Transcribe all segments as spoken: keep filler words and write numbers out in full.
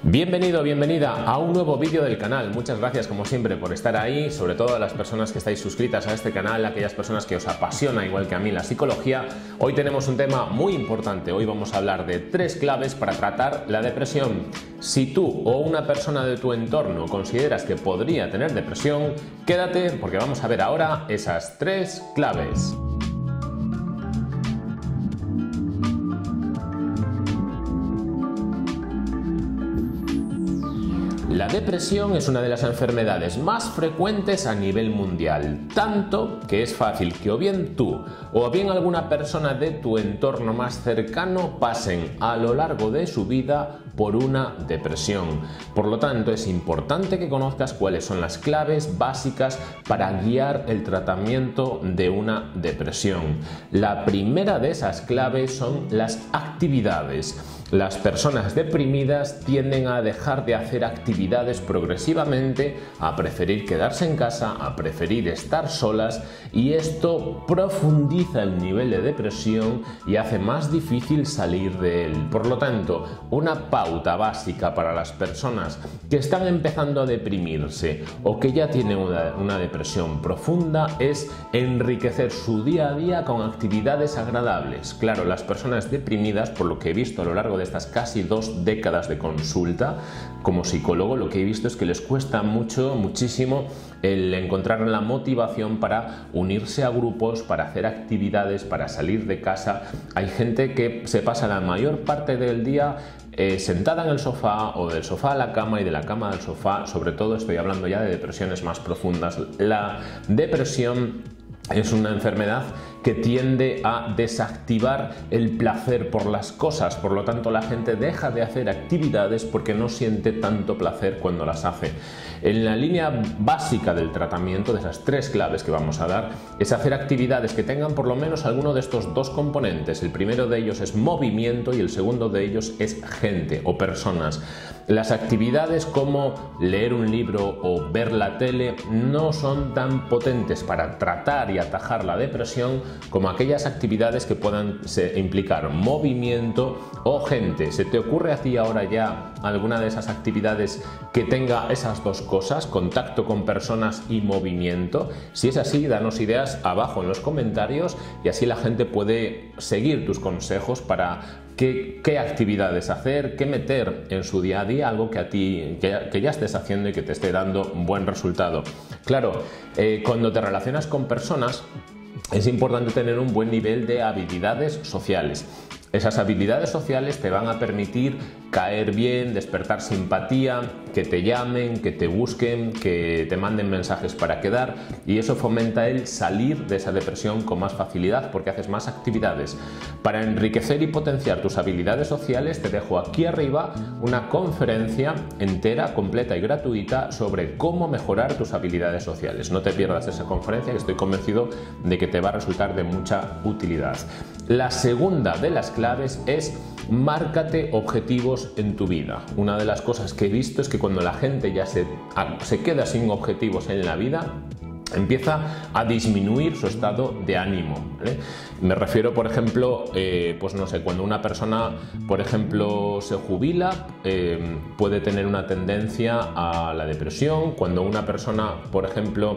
Bienvenido, bienvenida a un nuevo vídeo del canal. Muchas gracias como siempre por estar ahí, sobre todo a las personas que estáis suscritas a este canal, a aquellas personas que os apasiona igual que a mí la psicología. Hoy tenemos un tema muy importante, hoy vamos a hablar de tres claves para tratar la depresión. Si tú o una persona de tu entorno consideras que podría tener depresión, quédate porque vamos a ver ahora esas tres claves. La depresión es una de las enfermedades más frecuentes a nivel mundial, tanto que es fácil que o bien tú o bien alguna persona de tu entorno más cercano pasen a lo largo de su vida por una depresión. Por lo tanto, es importante que conozcas cuáles son las claves básicas para guiar el tratamiento de una depresión. La primera de esas claves son las actividades. Las personas deprimidas tienden a dejar de hacer actividades progresivamente, a preferir quedarse en casa, a preferir estar solas, y esto profundiza el nivel de depresión y hace más difícil salir de él. Por lo tanto, una pauta básica para las personas que están empezando a deprimirse o que ya tienen una, una depresión profunda es enriquecer su día a día con actividades agradables. Claro, las personas deprimidas, por lo que he visto a lo largo de estas casi dos décadas de consulta como psicólogo, lo que he visto es que les cuesta mucho, muchísimo el encontrar la motivación para unirse a grupos, para hacer actividades, para salir de casa. Hay gente que se pasa la mayor parte del día eh, sentada en el sofá o del sofá a la cama y de la cama al sofá. Sobre todo estoy hablando ya de depresiones más profundas. La depresión es una enfermedad que tiende a desactivar el placer por las cosas, por lo tanto la gente deja de hacer actividades porque no siente tanto placer cuando las hace. En la línea básica del tratamiento, de esas tres claves que vamos a dar, es hacer actividades que tengan por lo menos alguno de estos dos componentes. El primero de ellos es movimiento y el segundo de ellos es gente o personas. Las actividades como leer un libro o ver la tele no son tan potentes para tratar y atajar la depresión como aquellas actividades que puedan implicar movimiento o gente. ¿Se te ocurre a ti ahora ya alguna de esas actividades que tenga esas dos cosas, contacto con personas y movimiento? Si es así, danos ideas abajo en los comentarios y así la gente puede seguir tus consejos para Qué, qué actividades hacer, qué meter en su día a día, algo que a ti que, que ya estés haciendo y que te esté dando un buen resultado. Claro, eh, cuando te relacionas con personas es importante tener un buen nivel de habilidades sociales. Esas habilidades sociales te van a permitir caer bien, despertar simpatía, que te llamen, que te busquen, que te manden mensajes para quedar, y eso fomenta el salir de esa depresión con más facilidad porque haces más actividades. Para enriquecer y potenciar tus habilidades sociales te dejo aquí arriba una conferencia entera, completa y gratuita sobre cómo mejorar tus habilidades sociales. No te pierdas esa conferencia, que estoy convencido de que te va a resultar de mucha utilidad. La segunda de las claves es márcate objetivos en tu vida. Una de las cosas que he visto es que cuando la gente ya se, se queda sin objetivos en la vida, empieza a disminuir su estado de ánimo, ¿vale? Me refiero, por ejemplo, eh, pues no sé, cuando una persona, por ejemplo, se jubila, eh, puede tener una tendencia a la depresión. Cuando una persona, por ejemplo,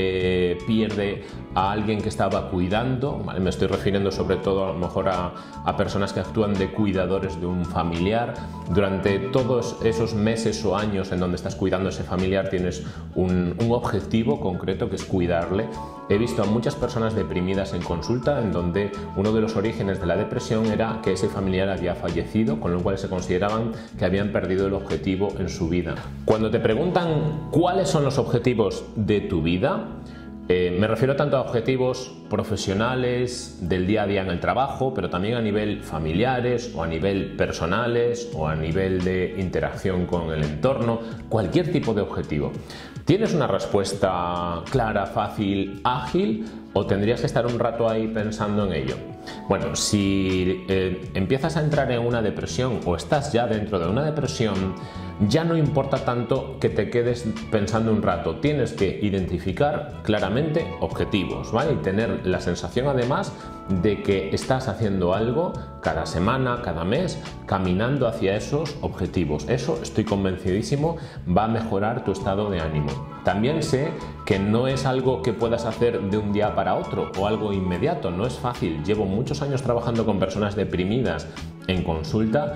Eh, pierde a alguien que estaba cuidando, ¿vale? Me estoy refiriendo sobre todo a lo mejor a, a personas que actúan de cuidadores de un familiar. Durante todos esos meses o años en donde estás cuidando a ese familiar tienes un, un objetivo concreto que es cuidarle. He visto a muchas personas deprimidas en consulta en donde uno de los orígenes de la depresión era que ese familiar había fallecido, con lo cual se consideraban que habían perdido el objetivo en su vida. Cuando te preguntan cuáles son los objetivos de tu vida, Eh, me refiero tanto a objetivos profesionales del día a día en el trabajo, pero también a nivel familiares o a nivel personales o a nivel de interacción con el entorno, cualquier tipo de objetivo. ¿Tienes una respuesta clara, fácil, ágil o tendrías que estar un rato ahí pensando en ello? Bueno, si eh, empiezas a entrar en una depresión o estás ya dentro de una depresión, ya no importa tanto que te quedes pensando un rato, tienes que identificar claramente objetivos, ¿vale? Y tener la sensación además de que estás haciendo algo cada semana, cada mes, caminando hacia esos objetivos. Eso, estoy convencidísimo, va a mejorar tu estado de ánimo. También sé que no es algo que puedas hacer de un día para otro o algo inmediato, no es fácil. Llevo muchos años trabajando con personas deprimidas en consulta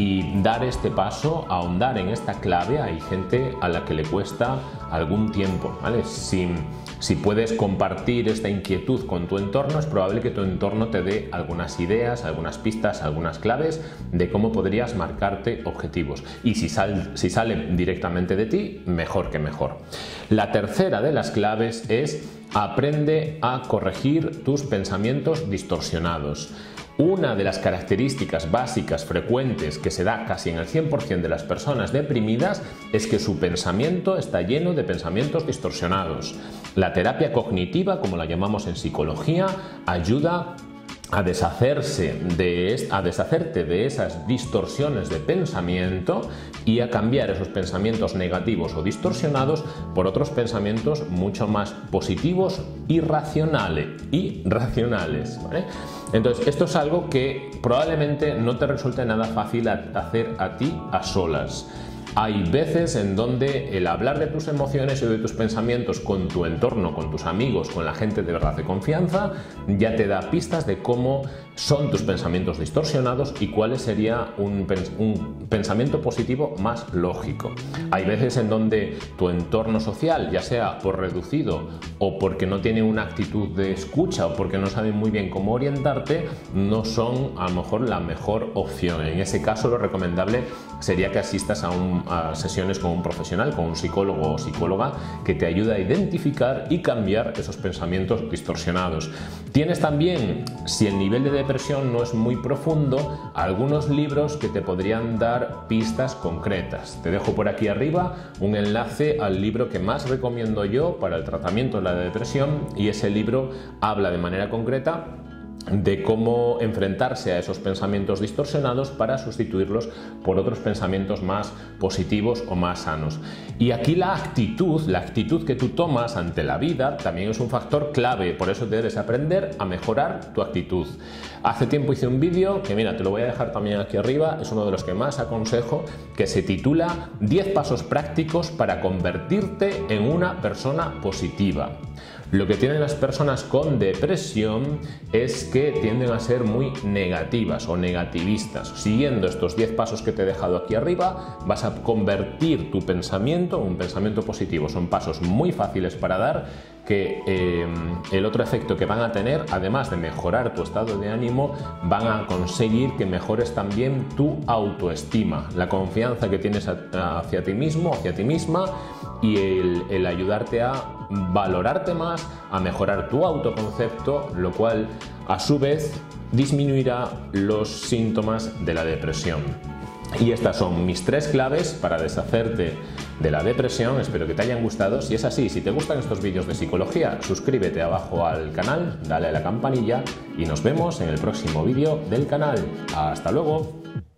y dar este paso, ahondar en esta clave, hay gente a la que le cuesta algún tiempo, ¿vale? Si, si puedes compartir esta inquietud con tu entorno, es probable que tu entorno te dé algunas ideas, algunas pistas, algunas claves de cómo podrías marcarte objetivos. Y si, sal, si salen directamente de ti, mejor que mejor. La tercera de las claves es: aprende a corregir tus pensamientos distorsionados. Una de las características básicas frecuentes que se da casi en el cien por cien de las personas deprimidas es que su pensamiento está lleno de pensamientos distorsionados. La terapia cognitiva, como la llamamos en psicología, ayuda a deshacerse de, a deshacerte de esas distorsiones de pensamiento y a cambiar esos pensamientos negativos o distorsionados por otros pensamientos mucho más positivos y racionales, y racionales, ¿vale? Entonces, esto es algo que probablemente no te resulte nada fácil hacer a ti a solas. Hay veces en donde el hablar de tus emociones y de tus pensamientos con tu entorno, con tus amigos, con la gente de verdad de confianza, ya te da pistas de cómo son tus pensamientos distorsionados y cuál sería un, pens un pensamiento positivo más lógico. Hay veces en donde tu entorno social, ya sea por reducido o porque no tiene una actitud de escucha o porque no saben muy bien cómo orientarte, no son a lo mejor la mejor opción. En ese caso, lo recomendable sería que asistas a, un, a sesiones con un profesional, con un psicólogo o psicóloga que te ayude a identificar y cambiar esos pensamientos distorsionados. Tienes también, si el nivel de depresión no es muy profundo, algunos libros que te podrían dar pistas concretas. Te dejo por aquí arriba un enlace al libro que más recomiendo yo para el tratamiento de la depresión, y ese libro habla de manera concreta de cómo enfrentarse a esos pensamientos distorsionados para sustituirlos por otros pensamientos más positivos o más sanos. Y aquí la actitud, la actitud que tú tomas ante la vida también es un factor clave, por eso debes aprender a mejorar tu actitud. Hace tiempo hice un vídeo que, mira, te lo voy a dejar también aquí arriba, es uno de los que más aconsejo, que se titula diez pasos prácticos para convertirte en una persona positiva. Lo que tienen las personas con depresión es que tienden a ser muy negativas o negativistas. Siguiendo estos diez pasos que te he dejado aquí arriba, vas a convertir tu pensamiento en un pensamiento positivo. Son pasos muy fáciles para dar, que eh, el otro efecto que van a tener, además de mejorar tu estado de ánimo, van a conseguir que mejores también tu autoestima, la confianza que tienes hacia ti mismo, hacia ti misma, y el, el ayudarte a valorarte más, a mejorar tu autoconcepto, lo cual a su vez disminuirá los síntomas de la depresión. Y estas son mis tres claves para deshacerte de la depresión. Espero que te hayan gustado. Si es así, si te gustan estos vídeos de psicología, suscríbete abajo al canal, dale a la campanilla y nos vemos en el próximo vídeo del canal. ¡Hasta luego!